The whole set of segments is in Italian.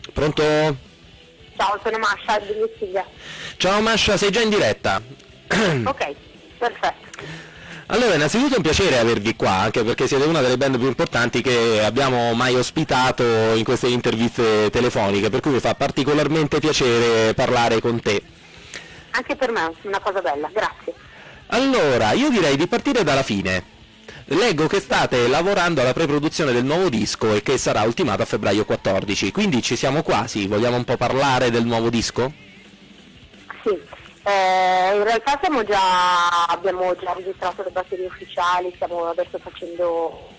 Pronto? Ciao, sono Masha di Sicilia. Ciao Masha, sei già in diretta? Ok, perfetto. Allora, innanzitutto è un piacere avervi qua, anche perché siete una delle band più importanti che abbiamo mai ospitato in queste interviste telefoniche, per cui mi fa particolarmente piacere parlare con te. Anche per me è una cosa bella, grazie. Allora, io direi di partire dalla fine. Leggo che state lavorando alla preproduzione del nuovo disco e che sarà ultimato a febbraio 14, quindi ci siamo quasi, vogliamo un po' parlare del nuovo disco? Sì, in realtà abbiamo già registrato le batterie ufficiali, stiamo adesso facendo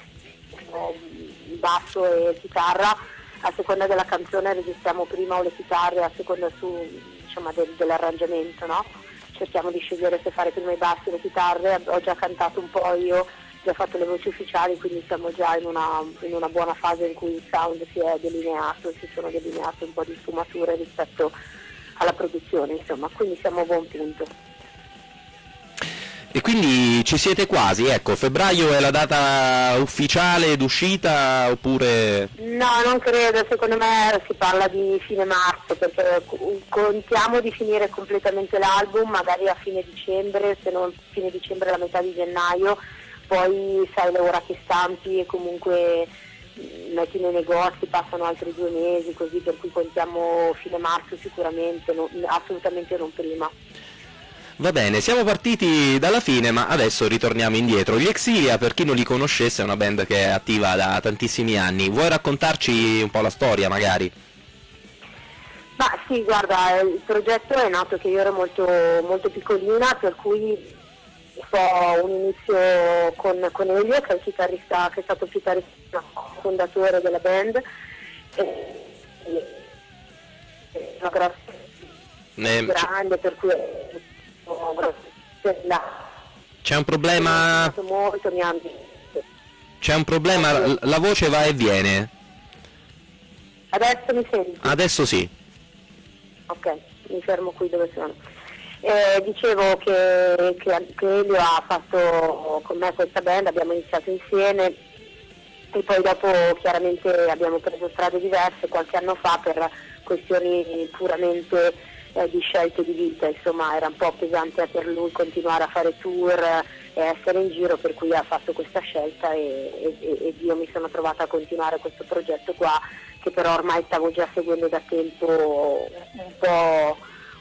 basso e chitarra, a seconda della canzone registriamo prima o le chitarre, a seconda insomma, dell'arrangiamento, no? Cerchiamo di scegliere se fare prima i bassi e le chitarre, ho già cantato un po' io, già fatto le voci ufficiali, quindi siamo già in una buona fase in cui il sound si è delineato, si sono delineate un po' di sfumature rispetto alla produzione, insomma, quindi siamo a buon punto. E quindi ci siete quasi, ecco, febbraio è la data ufficiale d'uscita oppure... No, non credo, secondo me si parla di fine marzo, perché contiamo di finire completamente l'album, magari a fine dicembre, se non fine dicembre la metà di gennaio, poi sai le ora che stampi e comunque metti nei negozi, passano altri 2 mesi, così per cui contiamo fine marzo sicuramente, assolutamente non prima. Va bene, siamo partiti dalla fine, ma adesso ritorniamo indietro. Gli Exilia, per chi non li conoscesse, è una band che è attiva da tantissimi anni. Vuoi raccontarci un po' la storia, magari? Ma sì, guarda, il progetto è nato che io ero molto, molto piccolina, per cui ho un inizio con Elio, che è il chitarrista, che è stato il chitarrista fondatore della band. Una grossa grande, per cui c'è un problema? molto, C'è un problema, la voce va e viene. Adesso mi senti? Adesso sì. Ok, mi fermo qui dove sono. Dicevo che Elio ha fatto con me questa band, abbiamo iniziato insieme e poi dopo chiaramente abbiamo preso strade diverse qualche anno fa per questioni puramente di scelte di vita, insomma era un po' pesante per lui continuare a fare tour e essere in giro, per cui ha fatto questa scelta e io mi sono trovata a continuare questo progetto qua, che però ormai stavo già seguendo da tempo un po',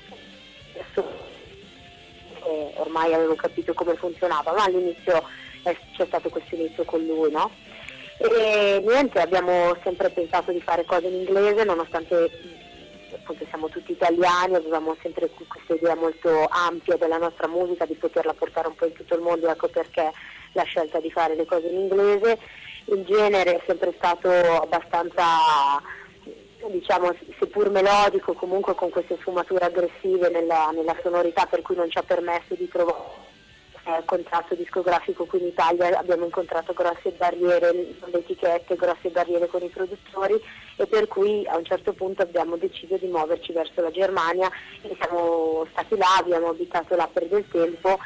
ormai avevo capito come funzionava, ma all'inizio c'è stato questo inizio con lui, no? E niente, abbiamo sempre pensato di fare cose in inglese, nonostante appunto siamo tutti italiani, avevamo sempre questa idea molto ampia della nostra musica, di poterla portare un po' in tutto il mondo, ecco perché la scelta di fare le cose in inglese. Il genere è sempre stato abbastanza, diciamo, seppur melodico, comunque con queste sfumature aggressive nella sonorità, per cui non ci ha permesso di trovare contratto discografico qui in Italia. Abbiamo incontrato grosse barriere con le etichette, grosse barriere con i produttori, e per cui a un certo punto abbiamo deciso di muoverci verso la Germania e siamo stati là, abbiamo abitato là per del tempo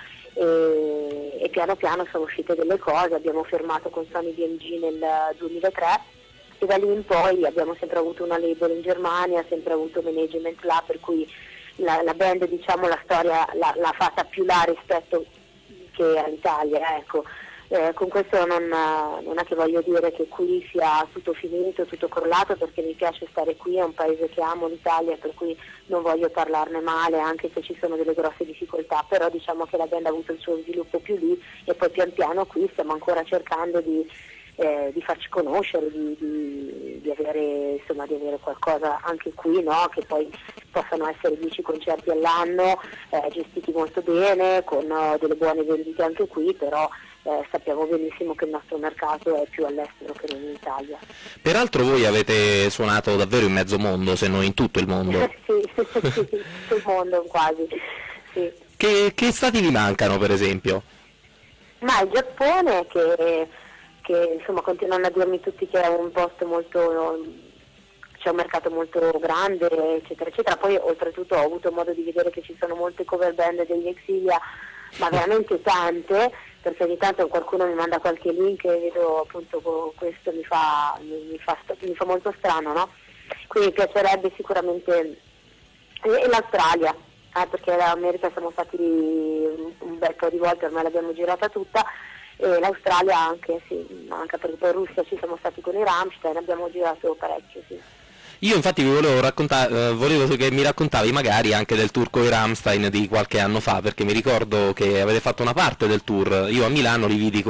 e piano piano sono uscite delle cose, abbiamo firmato con Sony BMG nel 2003 e da lì in poi abbiamo sempre avuto una label in Germania, sempre avuto management là, per cui la band, diciamo, la storia l'ha fatta più là rispetto che all'Italia, ecco. Con questo non è che voglio dire che qui sia tutto finito, tutto crollato, perché mi piace stare qui, è un paese che amo, l'Italia, per cui non voglio parlarne male, anche se ci sono delle grosse difficoltà, però diciamo che la band ha avuto il suo sviluppo più lì e poi pian piano qui stiamo ancora cercando di farci conoscere, di avere, insomma, di avere qualcosa anche qui, no? Che poi possano essere 10 concerti all'anno, gestiti molto bene, con delle buone vendite anche qui, però sappiamo benissimo che il nostro mercato è più all'estero che non in Italia. Peraltro voi avete suonato davvero in mezzo mondo, se non in tutto il mondo. Sì, tutto il mondo quasi, sì. Che stati vi mancano, per esempio? Ma il Giappone, che insomma continuano a dirmi tutti che è un posto molto, c'è un mercato molto grande, eccetera eccetera. Poi oltretutto ho avuto modo di vedere che ci sono molte cover band degli Exilia, ma veramente tante, perché ogni tanto qualcuno mi manda qualche link e vedo appunto questo mi fa molto strano, no? quindi mi piacerebbe sicuramente, e l'Australia, perché l'America siamo stati lì un bel po' di volte, ormai l'abbiamo girata tutta, e l'Australia anche, sì, anche perché poi in Russia ci siamo stati con i Rammstein, abbiamo girato parecchio, sì. Io infatti vi volevo raccontare, volevo che mi raccontavi magari anche del tour con i Rammstein di qualche anno fa, perché mi ricordo che avete fatto una parte del tour. Io a Milano li vidi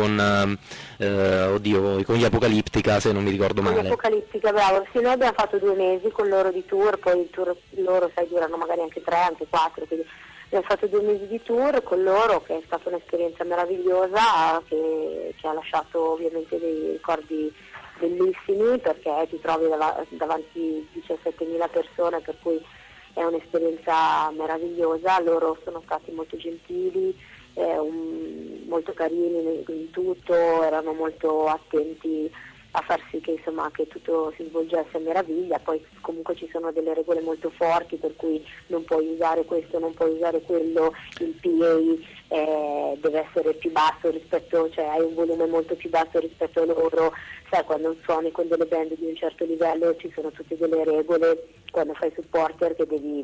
con gli Apocalittica, se non mi ricordo Con gli male. Apocalittica, bravo, sì, noi abbiamo fatto 2 mesi con loro di tour, poi il tour loro, sai, durano magari anche 3, anche 4, quindi abbiamo fatto 2 mesi di tour con loro, che è stata un'esperienza meravigliosa, che ha lasciato ovviamente dei ricordi bellissimi, perché ti trovi davanti 17.000 persone, per cui è un'esperienza meravigliosa. Loro sono stati molto gentili, molto carini in tutto, erano molto attenti a far sì che, insomma, che tutto si svolgesse a meraviglia. Poi comunque ci sono delle regole molto forti, per cui non puoi usare questo, non puoi usare quello, il PA deve essere più basso rispetto, cioè hai un volume molto più basso rispetto a loro, sai, quando suoni con delle band di un certo livello ci sono tutte delle regole, quando fai supporter che devi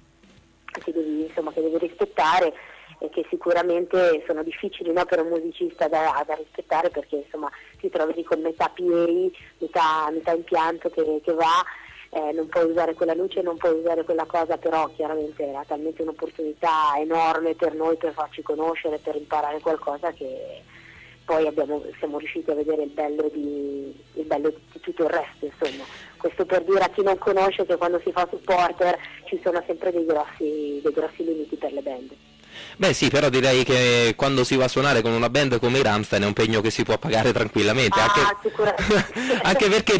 rispettare, e che sicuramente sono difficili, no, per un musicista da rispettare, perché insomma ti trovi lì con metà PA, metà impianto che va, non puoi usare quella luce, non puoi usare quella cosa, però chiaramente era talmente un'opportunità enorme per noi per farci conoscere, per imparare qualcosa, che poi siamo riusciti a vedere il bello di tutto il resto, insomma. Questo per dire a chi non conosce che quando si fa supporter ci sono sempre dei grossi limiti per le band. Beh sì, però direi che quando si va a suonare con una band come i Rammstein è un impegno che si può pagare tranquillamente, Sicuramente. anche perché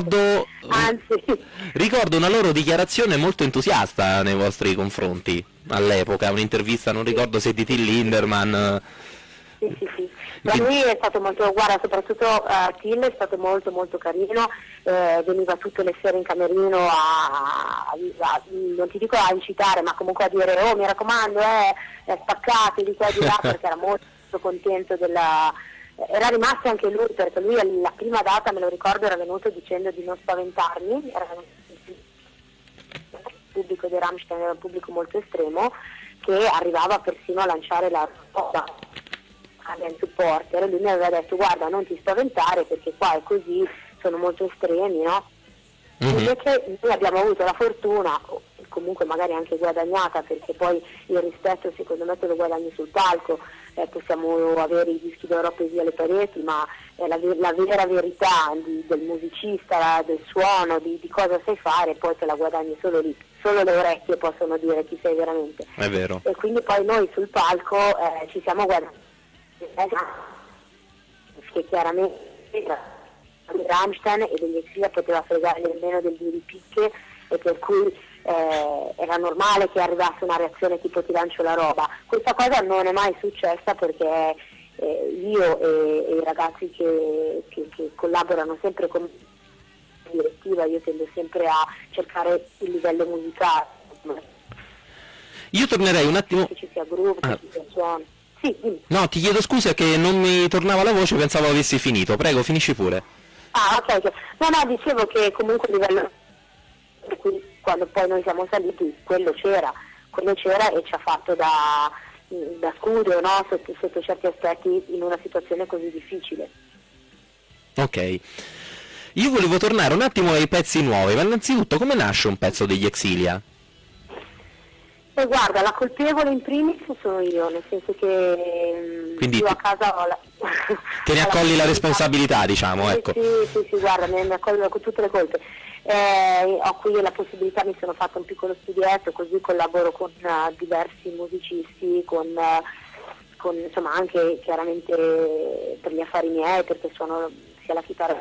ricordo una loro dichiarazione molto entusiasta nei vostri confronti all'epoca, un'intervista, non ricordo se di Till Lindemann. Sì. Ma lui è stato molto, guarda, soprattutto Till è stato molto molto carino, veniva tutte le sere in camerino non ti dico a incitare, ma comunque a dire: oh, mi raccomando, spaccate di qua e di là, perché era molto contento era rimasto anche lui, perché lui alla prima data, me lo ricordo, era venuto dicendo di non spaventarmi, il pubblico dei Rammstein era un pubblico molto estremo, che arrivava persino a lanciare la roba al supporter, e lui mi aveva detto: guarda, non ti spaventare perché qua è così, sono molto estremi, no? Invece noi abbiamo avuto la fortuna, comunque magari anche guadagnata, perché poi il rispetto secondo me te lo guadagni sul palco, possiamo avere i dischi d'oro appesi alle pareti, ma la vera verità del musicista, del suono, di cosa sai fare, poi te la guadagni solo lì, solo le orecchie possono dire chi sei veramente. È vero. E quindi poi noi sul palco ci siamo guadagnati, che chiaramente di Rammstein e degli Exia poteva fregare nemmeno del due di picche, e per cui era normale che arrivasse una reazione tipo ti lancio la roba. Questa cosa non è mai successa, perché io e i ragazzi che collaborano sempre con la direttiva, io tendo sempre a cercare il livello musicale. Io tornerei un attimo. Che ci sia groove, che ci sia suono. Sì, dimmi. No, ti chiedo scusa che non mi tornava la voce, pensavo avessi finito. Prego, finisci pure. Ok. No, dicevo che comunque il livello, per cui quando poi noi siamo saliti, quello c'era e ci ha fatto da scudo, no? Sotto certi aspetti, in una situazione così difficile. Ok. Io volevo tornare un attimo ai pezzi nuovi, ma innanzitutto come nasce un pezzo degli Exilia? E guarda, la colpevole in primis sono io, nel senso che quindi io a casa ho te ne accogli la responsabilità, diciamo, sì, ecco. Sì, guarda, ne accolgo con tutte le colpe. Ho qui la possibilità, mi sono fatta un piccolo studietto, così collaboro con diversi musicisti, con insomma anche chiaramente per gli affari miei, perché suono sia la chitarra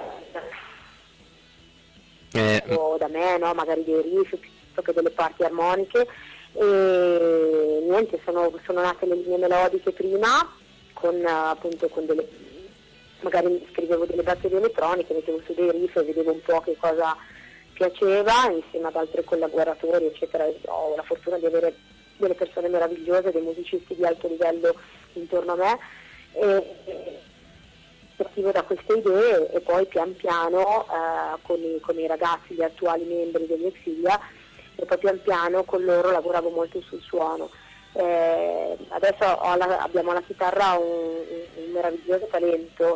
o da me, no? Magari dei riff piuttosto che delle parti armoniche. E niente, sono nate le linee melodiche prima appunto con delle, magari scrivevo delle batterie elettroniche, mettevo su dei riff e vedevo un po' che cosa piaceva insieme ad altri collaboratori eccetera. Ho la fortuna di avere delle persone meravigliose, dei musicisti di alto livello intorno a me, iniziativo, da queste idee, e poi pian piano con i ragazzi, gli attuali membri degli Exilia, e poi pian piano con loro lavoravo molto sul suono. Adesso abbiamo alla chitarra un meraviglioso talento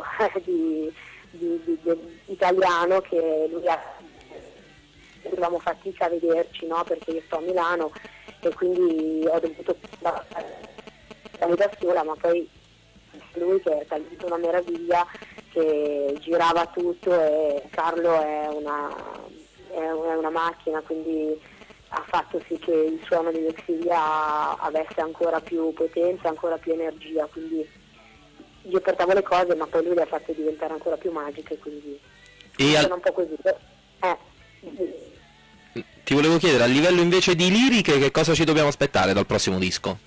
italiano, che lui avevamo fatica a vederci, no? Perché io sto a Milano e quindi ho dovuto stare da sola, ma poi lui, che è talmente una meraviglia, che girava tutto, e Carlo è una macchina, quindi ha fatto sì che il suono di Exilia avesse ancora più potenza, ancora più energia, quindi io portavo le cose, ma poi lui le ha fatte diventare ancora più magiche, quindi sono un po' così. Ti volevo chiedere, a livello invece di liriche, che cosa ci dobbiamo aspettare dal prossimo disco?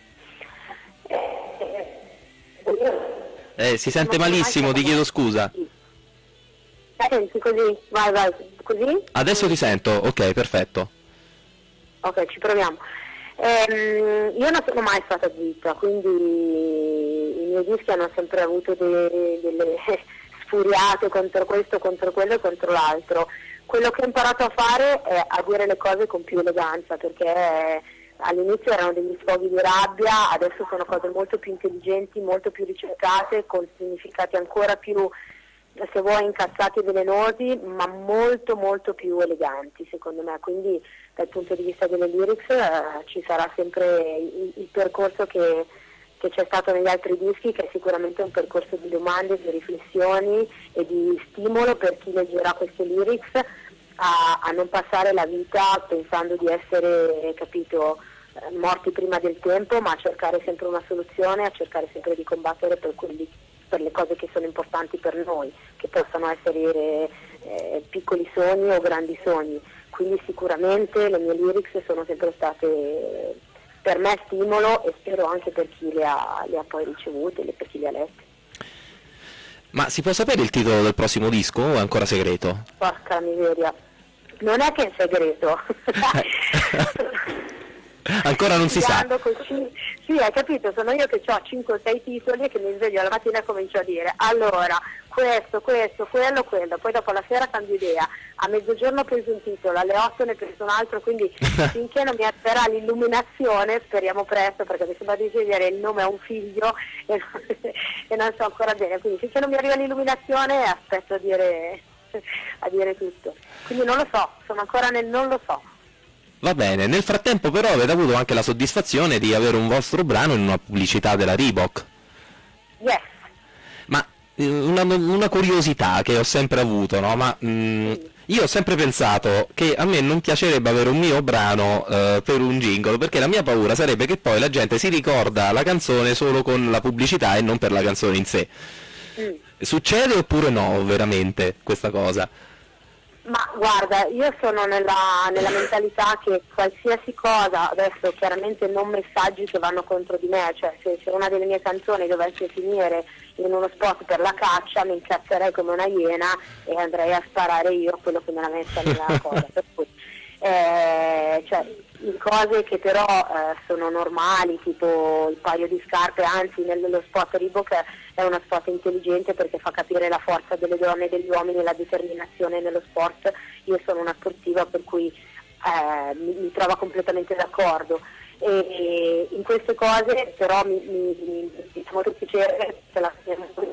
Si sente malissimo, ti chiedo scusa. Senti, così, vai, così? Adesso ti sento, ok, perfetto. Ok, ci proviamo. Io non sono mai stata zitta, quindi i miei dischi hanno sempre avuto delle sfuriate contro questo, contro quello e contro l'altro. Quello che ho imparato a fare è a dire le cose con più eleganza, perché all'inizio erano degli sfoghi di rabbia, adesso sono cose molto più intelligenti, molto più ricercate, con significati ancora più, se vuoi, incazzati e velenosi, ma molto molto più eleganti secondo me. Quindi dal punto di vista delle lyrics ci sarà sempre il percorso che c'è stato negli altri dischi, che è sicuramente un percorso di domande, di riflessioni e di stimolo per chi leggerà queste lyrics a non passare la vita pensando di essere, capito, morti prima del tempo, ma a cercare sempre una soluzione, a cercare sempre di combattere per le cose che sono importanti per noi, che possano essere piccoli sogni o grandi sogni. Quindi sicuramente le mie lyrics sono sempre state per me stimolo, e spero anche per chi le ha poi ricevute, per chi le ha lette. Ma si può sapere il titolo del prossimo disco o è ancora segreto? Porca miseria, non è che è segreto. Ancora non si sa. Sì, hai capito, sono io che ho 5 o 6 titoli e che mi sveglio la mattina e comincio a dire allora questo, quello, poi dopo la sera cambio idea, a mezzogiorno ho preso un titolo, alle 8 ne ho preso un altro, quindi finché non mi arriverà l'illuminazione, speriamo presto, perché mi sembra di scegliere il nome a un figlio e non so ancora bene, quindi finché non mi arriva l'illuminazione aspetto a dire tutto, quindi non lo so, sono ancora nel non lo so. Va bene, nel frattempo però avete avuto anche la soddisfazione di avere un vostro brano in una pubblicità della Reebok. Yes. Ma una curiosità che ho sempre avuto, no? Ma io ho sempre pensato che a me non piacerebbe avere un mio brano per un jingle, perché la mia paura sarebbe che poi la gente si ricorda la canzone solo con la pubblicità e non per la canzone in sé. Succede oppure no, veramente, questa cosa? Ma guarda, io sono nella mentalità che qualsiasi cosa, adesso chiaramente non messaggi che vanno contro di me, cioè se una delle mie canzoni dovesse finire in uno spot per la caccia mi incazzerei come una iena e andrei a sparare io quello che me l'ha messa nella cosa. Per cui, cioè, cose che però sono normali, tipo il paio di scarpe, anzi nello spot Reebok è uno spot intelligente perché fa capire la forza delle donne e degli uomini e la determinazione nello sport. Io sono una sportiva, per cui mi trovo completamente d'accordo, e in queste cose però mi fa molto piacere che la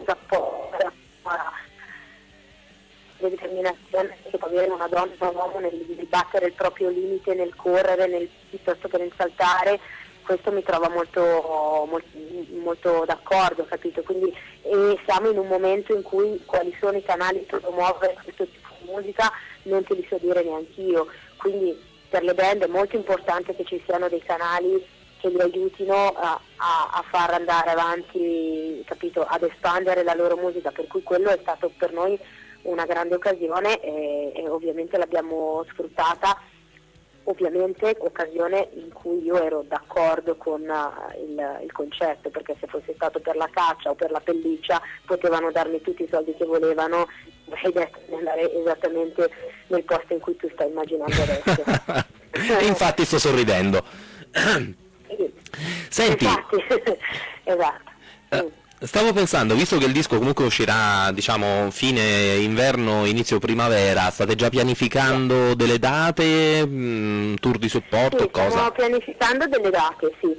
determinazione che può avere una donna o un uomo nel battere il proprio limite, nel correre, piuttosto che nel saltare. Questo mi trova molto d'accordo, capito? Quindi siamo in un momento in cui quali sono i canali per promuovere questo tipo di musica non te li so dire neanch'io, quindi per le band è molto importante che ci siano dei canali che li aiutino a far andare avanti, capito? Ad espandere la loro musica, per cui quello è stato per noi una grande occasione e ovviamente l'abbiamo sfruttata. Ovviamente occasione in cui io ero d'accordo con il concetto, perché se fosse stato per la caccia o per la pelliccia potevano darmi tutti i soldi che volevano ed andare esattamente nel posto in cui tu stai immaginando adesso. Infatti sto sorridendo. Senti, esatto. Stavo pensando, visto che il disco comunque uscirà, diciamo, fine inverno, inizio primavera, state già pianificando delle date, tour di supporto, Sì, cosa? stiamo pianificando delle date, sì.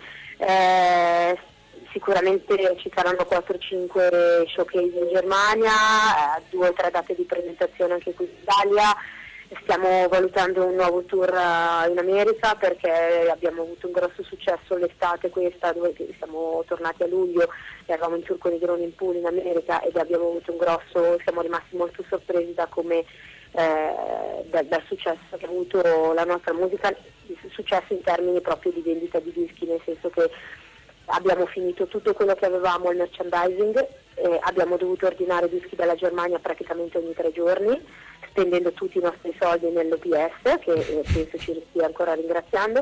Sicuramente ci saranno 4-5 showcase in Germania, 2 o 3 date di presentazione anche qui in Italia. Stiamo valutando un nuovo tour in America perché abbiamo avuto un grosso successo l'estate questa, dove siamo tornati a luglio e eravamo in tour con i droni in pool in America ed abbiamo avuto siamo rimasti molto sorpresi da come dal successo che ha avuto la nostra musica, successo in termini proprio di vendita di dischi, nel senso che abbiamo finito tutto quello che avevamo al merchandising, abbiamo dovuto ordinare dischi dalla Germania praticamente ogni 3 giorni, spendendo tutti i nostri soldi nell'OPS, che penso ci stia ancora ringraziando.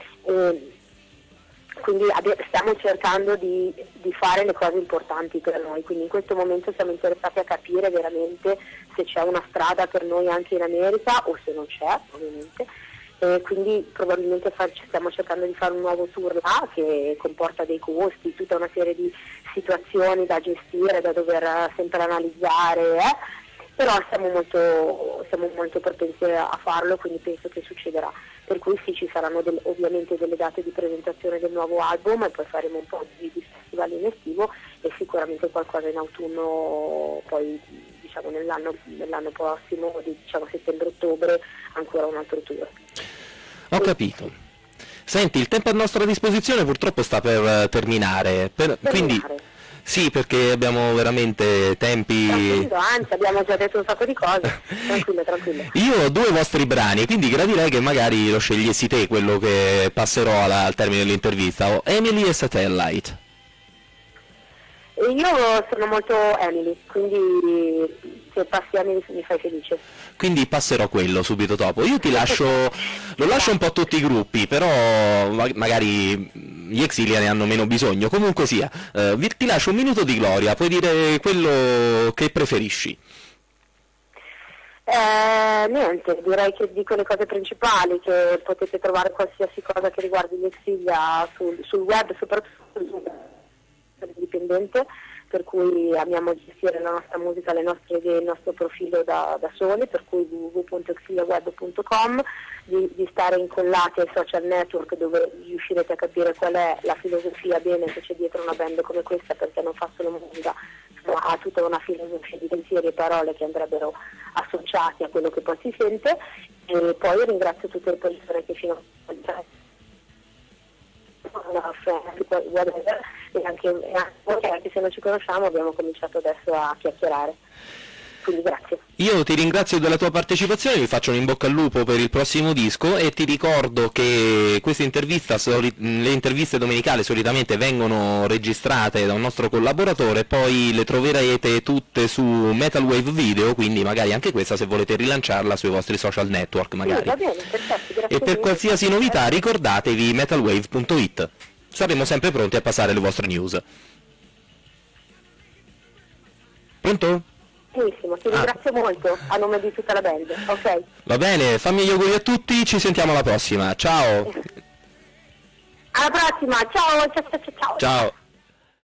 Quindi stiamo cercando di fare le cose importanti per noi, quindi in questo momento siamo interessati a capire veramente se c'è una strada per noi anche in America o se non c'è, ovviamente. Quindi probabilmente stiamo cercando di fare un nuovo tour là che comporta dei costi, tutta una serie di situazioni da gestire, da dover sempre analizzare, però siamo molto propensi a farlo, quindi penso che succederà. Per cui sì, ci saranno ovviamente delle date di presentazione del nuovo album e poi faremo un po' di festival in estivo e sicuramente qualcosa in autunno, poi diciamo nell'anno prossimo, diciamo settembre-ottobre, ancora un altro tour. Ho capito. Senti, il tempo a nostra disposizione purtroppo sta per terminare, quindi sì, perché abbiamo veramente tempi... Tranquillo, anzi abbiamo già detto un sacco di cose, tranquillo. Io ho 2 vostri brani, quindi gradirei che magari lo scegliessi te, quello che passerò al termine dell'intervista, o Emily e Satellite. Io sono molto Emily, quindi se passi Emily mi fai felice. Quindi passerò quello subito dopo. Io lo lascio un po' a tutti i gruppi, però magari gli Exilia hanno meno bisogno. Comunque sia, ti lascio un minuto di gloria, puoi dire quello che preferisci. Niente, direi che dico le cose principali, che potete trovare qualsiasi cosa che riguardi gli Exilia sul web, soprattutto sul indipendente, per cui amiamo gestire la nostra musica, le nostre idee, il nostro profilo da soli, per cui www.exiliaweb.com, di stare incollati ai social network dove riuscirete a capire qual è la filosofia bene che c'è dietro una band come questa, perché non fa solo musica, ma ha tutta una filosofia di pensieri e parole che andrebbero associati a quello che poi si sente. E poi ringrazio tutte le persone che fino a e anche se non ci conosciamo abbiamo cominciato adesso a chiacchierare, quindi grazie. Io ti ringrazio della tua partecipazione, vi faccio un in bocca al lupo per il prossimo disco e ti ricordo che questa intervista, le interviste domenicali solitamente vengono registrate da un nostro collaboratore, poi le troverete tutte su Metal Wave Video, quindi magari anche questa se volete rilanciarla sui vostri social network magari. Sì, va bene, perfetto, grazie. E per qualsiasi novità ricordatevi metalwave.it, saremo sempre pronti a passare le vostre news. Pronto? Benissimo, ti ringrazio molto a nome di tutta la band, ok? Va bene, fammi gli auguri a tutti, ci sentiamo alla prossima, ciao! Alla prossima, ciao. Ciao!